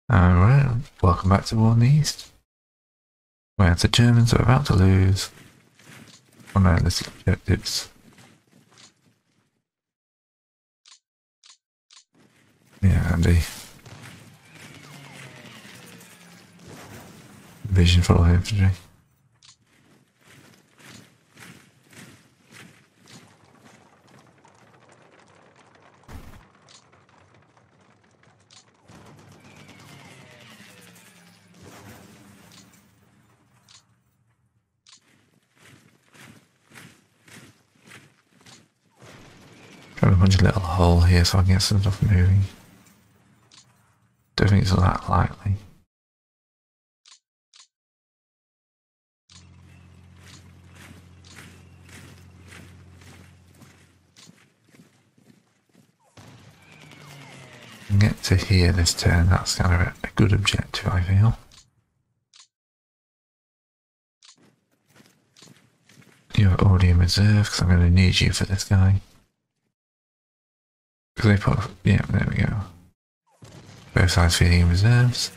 Alright, welcome back to War in the East. Where the Germans are about to lose. Oh no, this objectives. Yeah, Andy. Division full of infantry. Trying to punch a little hole here so I can get some stuff moving. Don't think it's that likely. Get to here this turn, that's kind of a good objective, I feel. You're already in reserve because I'm going to need you for this guy. Because they put, yeah, there we go. Both sides feeding in reserves.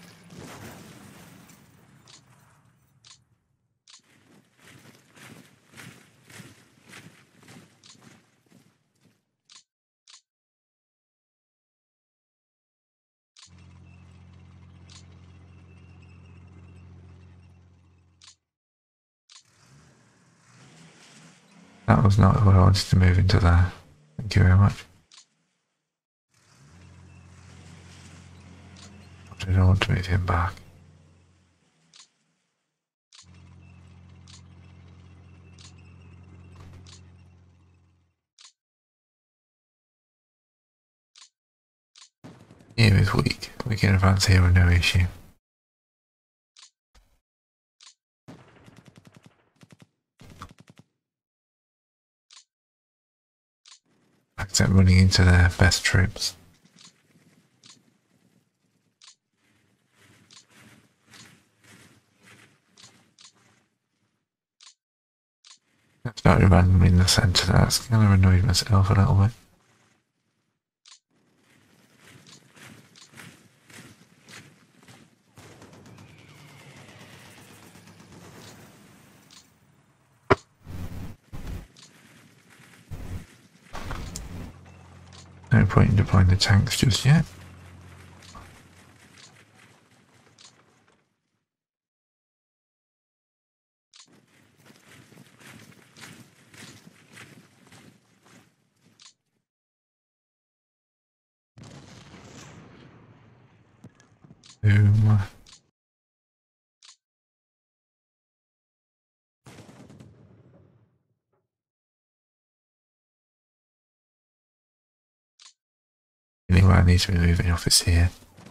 That was not what I wanted to move into there. Thank you very much. I don't want to move him back. Here is weak. We can advance here with no issue. Except running into their best troops. That's not randomly in the centre. That's kind of annoyed myself a little bit. No point in deploying the tanks just yet. Boom. Anyway, I need to be moving office here.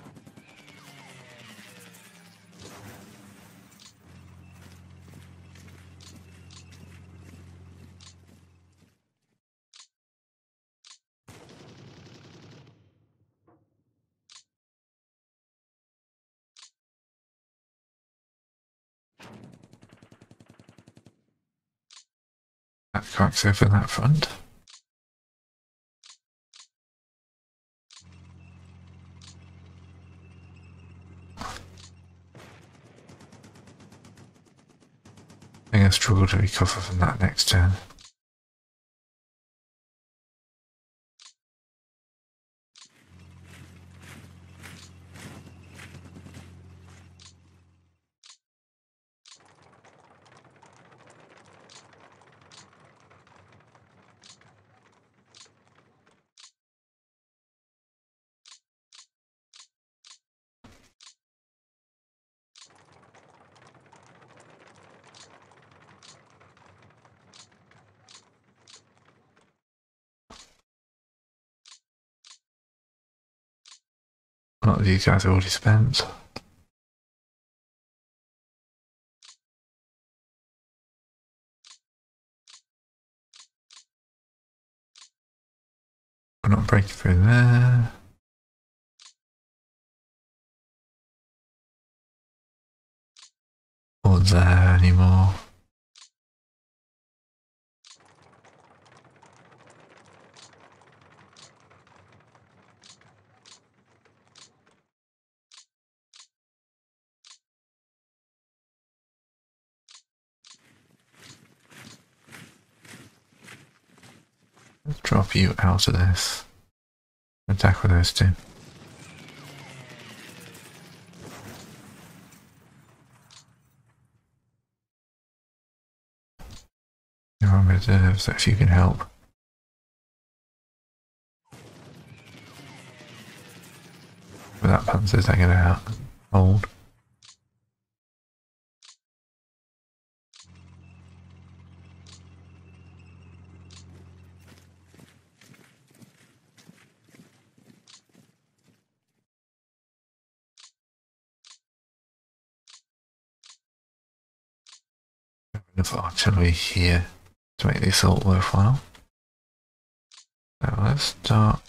That cracks over that front. I'm going to struggle to recover from that next turn. A lot of these guys are already spent. We're not breaking through there. Or there anymore. Let's drop you out of this. Attack with those two. You're on reserve, so if you can help. With that panzer taking it out. Hold. Enough artillery here to make the assault worthwhile. So let's start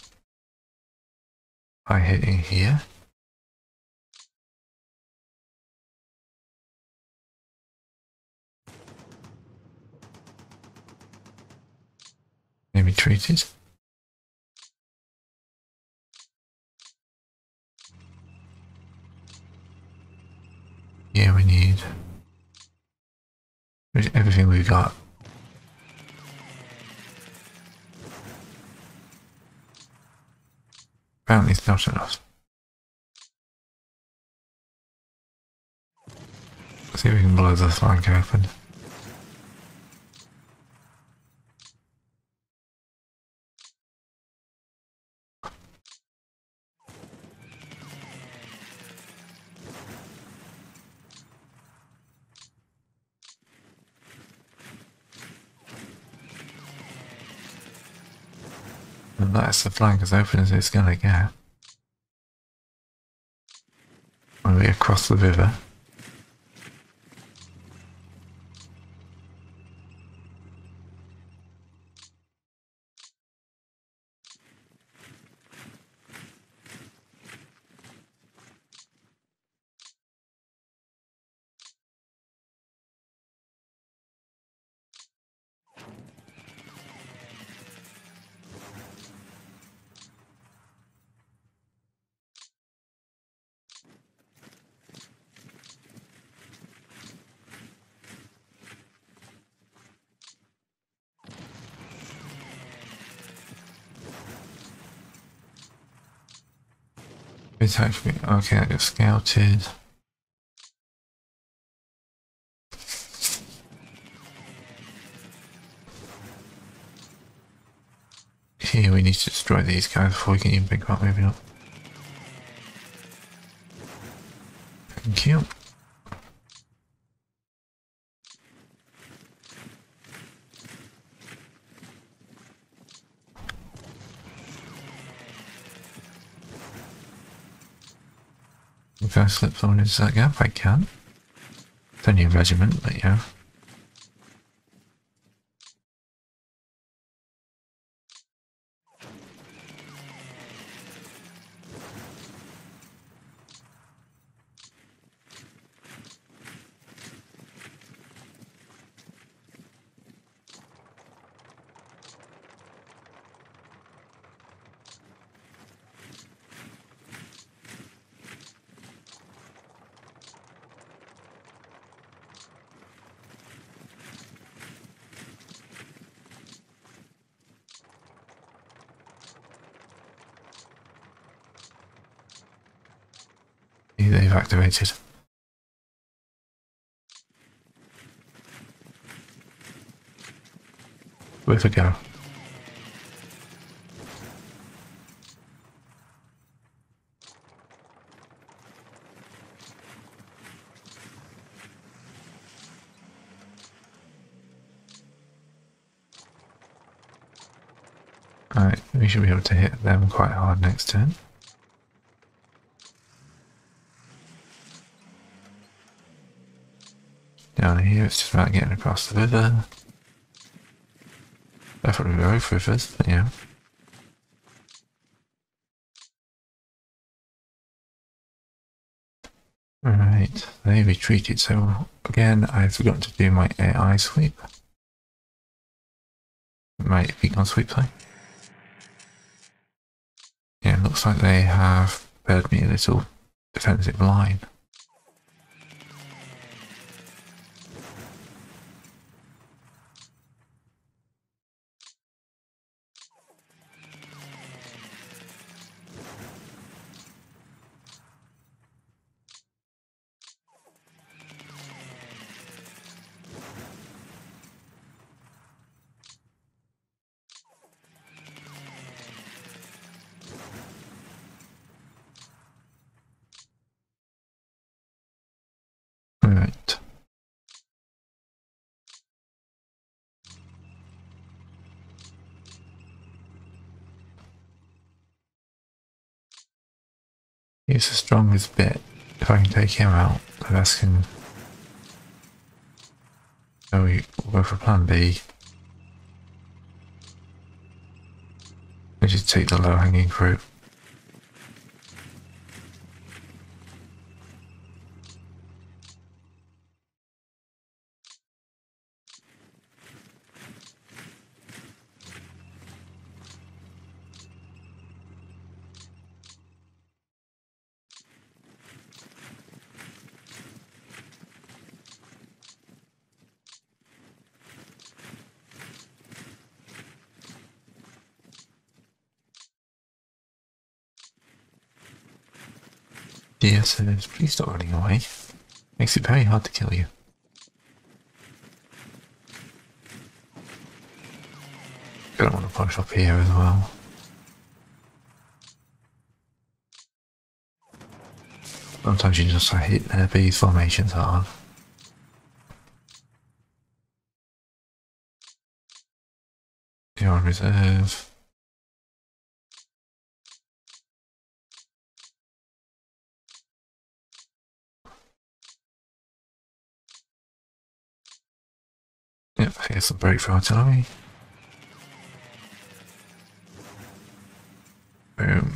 by hitting here. Maybe treated. Yeah, we need everything we've got. Apparently it's not enough. Let's see if we can blow the flank open. And that's the flank as open as it's gonna get. When we're across the river. It's actually okay. I got scouted. Here we need to destroy these guys before we can even think about moving up. Thank you. If I slip someone into that gap, I can. It's only a regiment, but yeah. They've activated. With a go. Alright, we should be able to hit them quite hard next turn. Down here, it's just about getting across the river. Definitely both rivers, but yeah. Alright, they retreated, so again, I forgot to do my AI sweep. My beacon sweep, sorry. Yeah, it looks like they have prepared me a little defensive line. Right. He's the strongest bit. If I can take him out, the rest can... So we'll go for plan B. We just take the low-hanging fruit. DSOs, please stop running away. Makes it very hard to kill you. I don't want to push up here as well. Sometimes you just hit these formations hard. You're on reserve. Yep, here's some breakthrough artillery. Boom.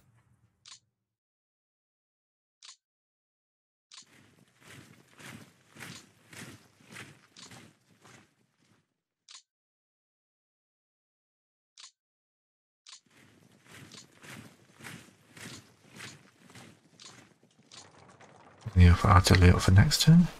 Need for artillery up for next turn.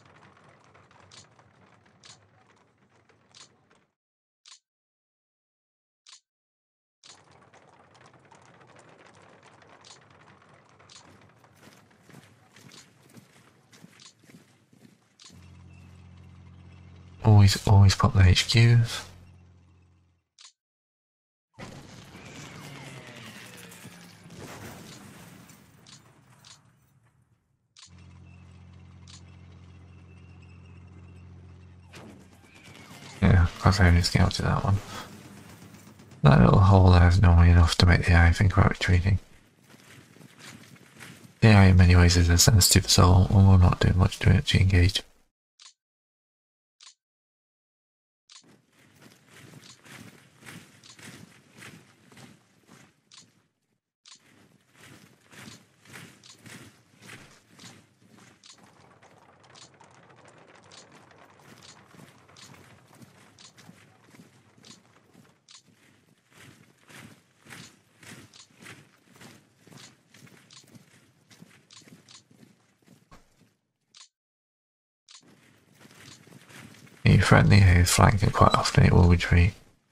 Always pop the HQs. Yeah, I've only scouted that one. That little hole there is normally enough to make the AI think about retreating. The AI in many ways is a sensitive soul and will not do much to actually engage. You threaten the AI's flank and quite often it will retreat.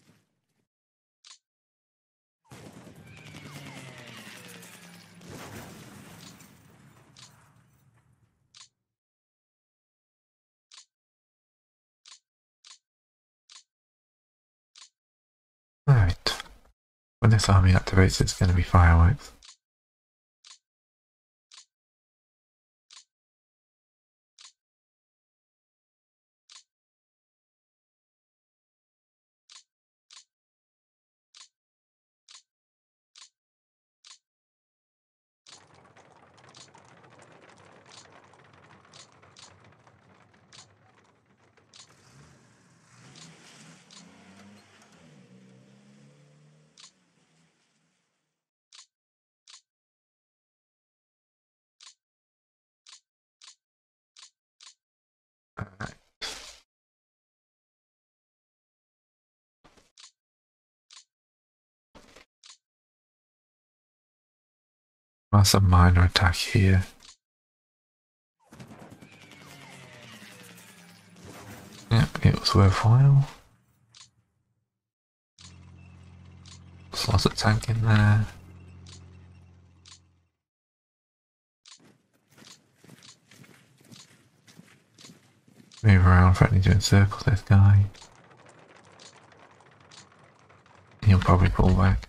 Right. When this army activates, it's going to be fireworks. Alright. That's a minor attack here. Yep, it was worthwhile. There's lots of tank in there. Move around, threatening to encircle this guy. He'll probably pull back.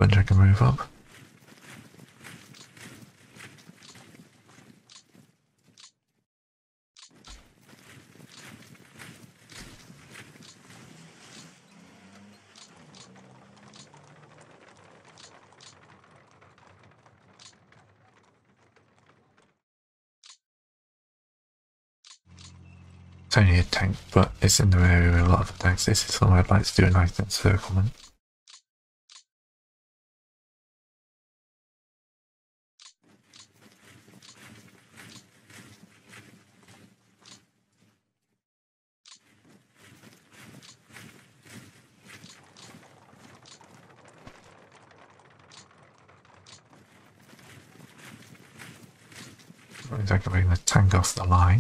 bunch I can move up. It's only a tank, but it's in the area with a lot of tanks. This is somewhere I'd like to do a nice encirclement. Means I can bring the tank off the line.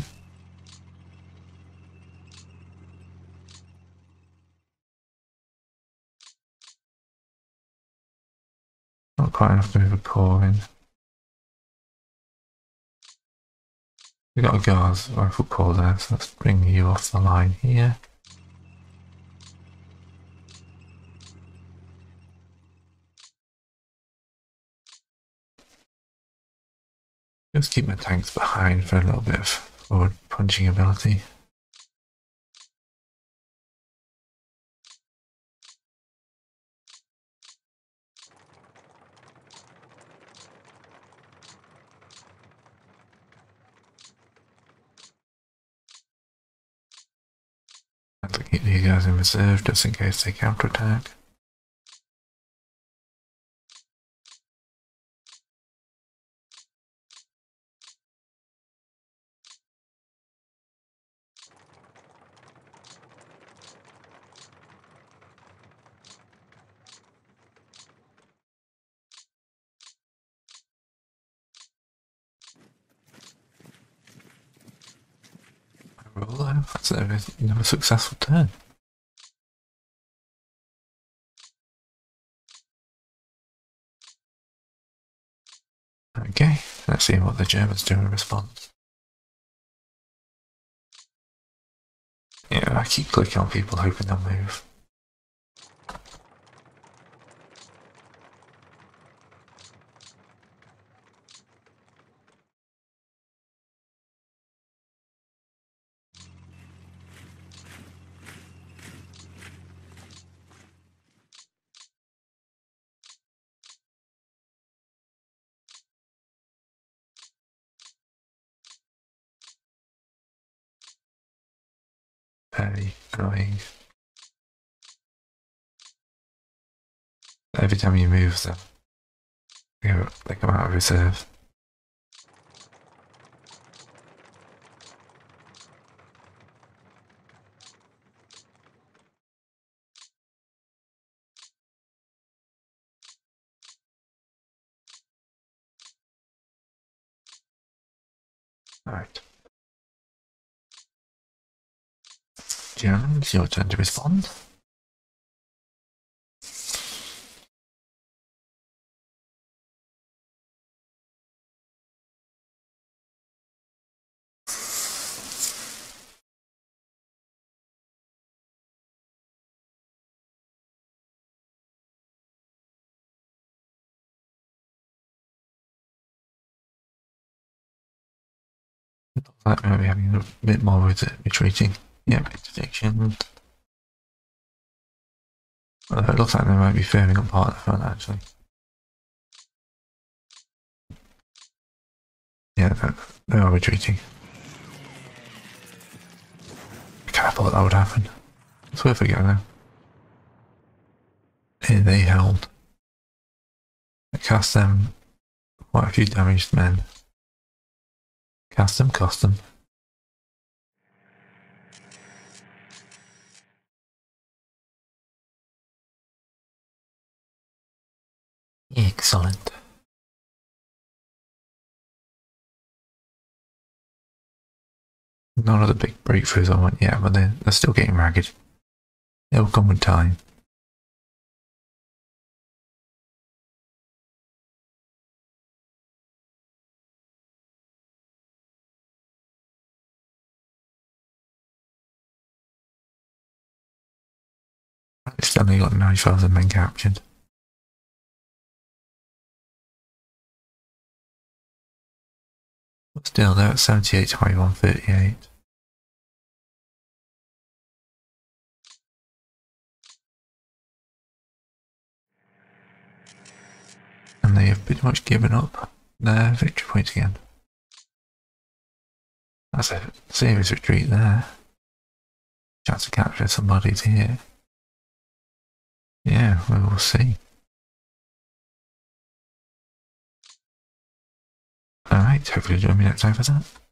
Not quite enough to move a core in. We've got a guard's rifle core there, so let's bring you off the line here. Just keep my tanks behind for a little bit of forward punching ability. And to keep these guys in reserve just in case they counterattack. Roll there. That's another successful turn. Okay, let's see what the Germans do in response. Yeah, I keep clicking on people hoping they'll move. Very annoying. Every time you move them, they come out of reserve. Alright. Germans, your turn to respond. Looks like we might be having a bit more with it retreating. Yeah, interdiction. Although it looks like they might be firming up part of the front actually. Yeah, they are retreating. I kind of thought that would happen. It's worth a go though. Here they held. I cast them quite a few damaged men. Cast them, cost them. Excellent. None of the big breakthroughs I want yet, but they're still getting ragged. They'll come with time. It's only got 9,000 men captured. Still, they're at 78, 21, 38. And they have pretty much given up their victory point again. That's a serious retreat there. Chance to capture somebody's here. Yeah, we will see. Alright, hopefully join me next time for that.